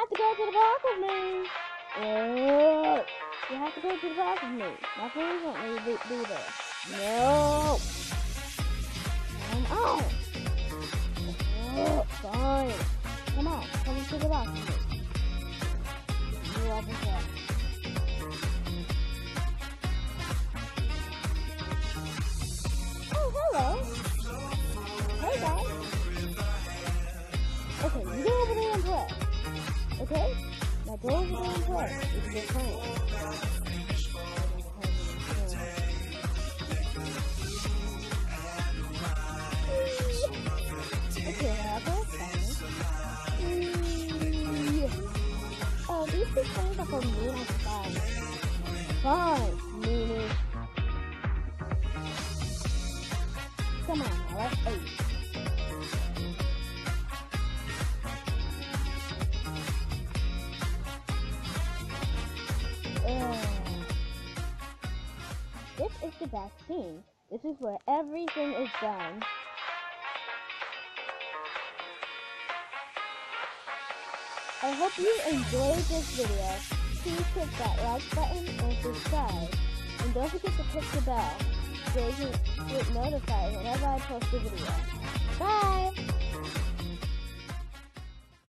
have to go to the park with me. Oh, you have to go to the park with me. My friends want me to be there. No. Come on. Oh, fine. Come on, come to the park with me. You are the best. Oh, hello. Hey, guys. Okay, you go over there and play. Okay? Now go over there and play. It's your plan. Okay, now go oh, these two things are for me and fun. Fine, Mimi. Come on, now let's eat. This is the vaccine. This is where everything is done. I hope you enjoyed this video. Please click that like button and subscribe. And don't forget to click the bell so you get notified whenever I post a video. Bye!